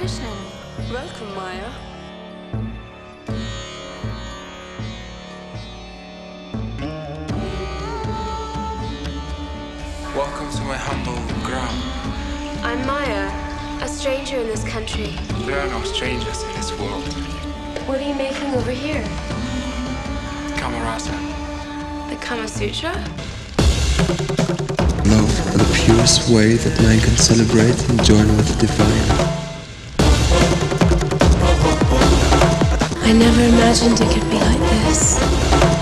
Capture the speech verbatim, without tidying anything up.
invitation. Welcome, Maya. Welcome to my humble ground. I'm Maya, a stranger in this country. There are no strangers in this world. What are you making over here? Kamasutra. The Kamasutra? Love, the purest way that man can celebrate and join with the divine. I never imagined it could be like this.